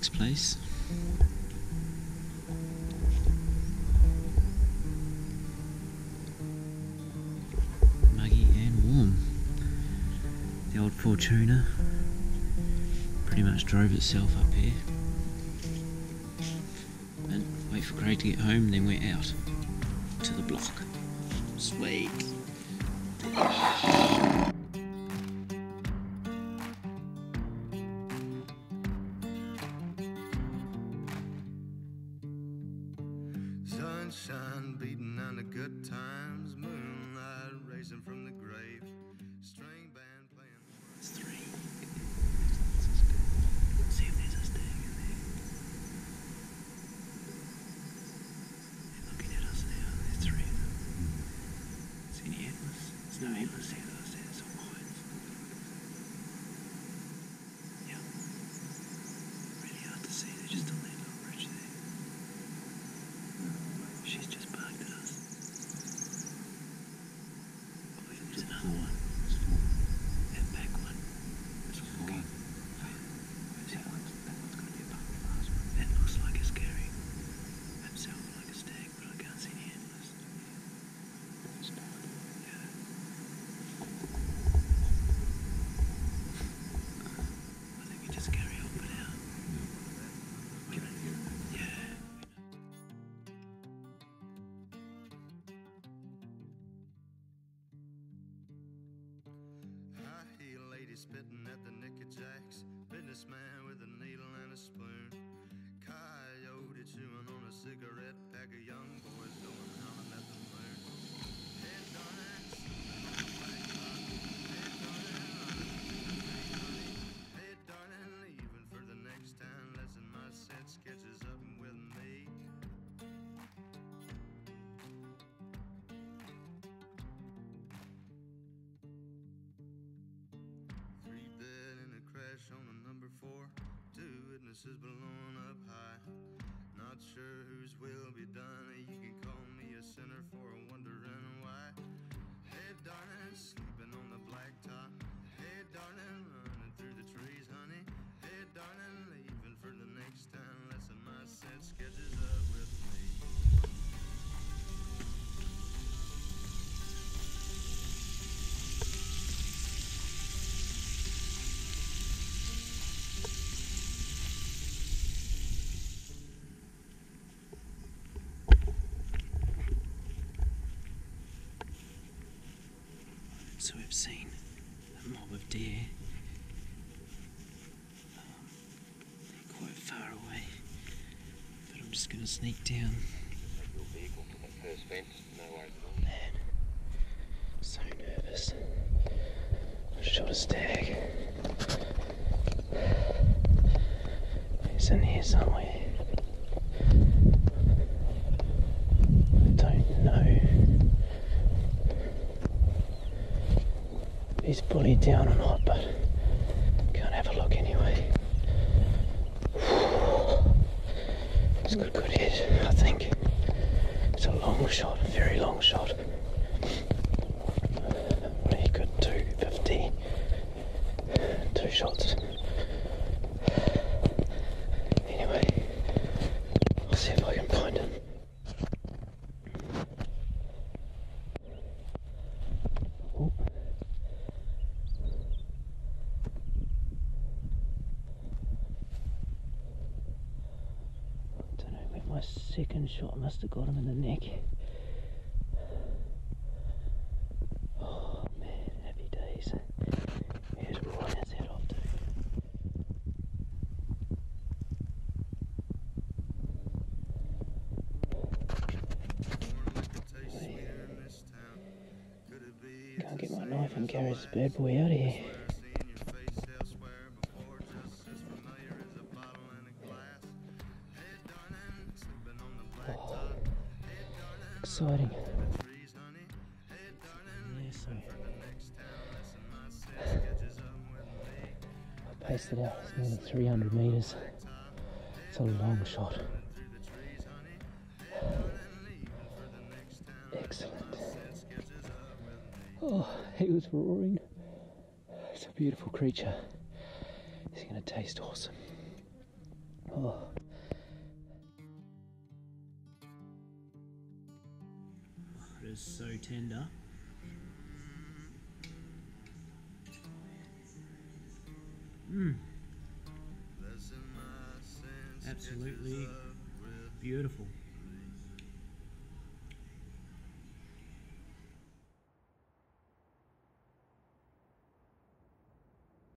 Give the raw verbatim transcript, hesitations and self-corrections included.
Nick's place. Muggy and warm. The old Fortuna pretty much drove itself up here. And wait for Craig to get home, then we're out to the block. Sweet. Sunshine beating on the good times, moonlight racing from the grave, string band playing. It's three. See if there's a stag in there. They're looking at us now. There's three of them. See any antlers? There's no antlers here. There's all white. Yeah. Really hard to see. They're just on that little bridge there. She's just barked at us. Oh, there's another one. That back one. That's four. Where's that one? That one's got to be above the last one. That looks like a scary himself, like a stag, but I can't see any antlers. Yeah. I think we just carry on for now. Yeah. High heel lady spitting at the knickerjacks, businessman with a needle and a spoon, coyote chewing on a cigarette pack of young boys going howling at the moon. Head darling, head darling, head darling, leaving for the next town, lesson my set sketches up with me. Three dead in a crash on a number four, two witnesses blown up high. Not sure whose will be done, you can call me a sinner for wondering why. Hey darling, sleeping on the blacktop. Hey darling, running through the trees, honey. Hey darling, leaving for the next town, lesson my set sketches up with me. So we've seen a mob of deer. Um, they're quite far away, but I'm just going to sneak down. Take your vehicle to the first fence, no worries at all. Man, so nervous. I shot a stag. He's in here somewhere. I don't know. He's fully down or not, but can't have a look anyway. It's got a good hit, I think. It's a long shot, a very long shot. What he got two fifty, two shots. Anyway, I'll see if I can find him. Ooh. My second shot must have got him in the neck. Oh man, happy days. Here's right his head off too. Can't get my knife and carry this bad boy out of here. Oh, exciting. Yeah, so I paced it out, it's nearly three hundred metres. It's a long shot. Excellent. Oh, he was roaring. It's a beautiful creature. He's going to taste awesome. Oh. It is so tender. Mmm. Absolutely beautiful.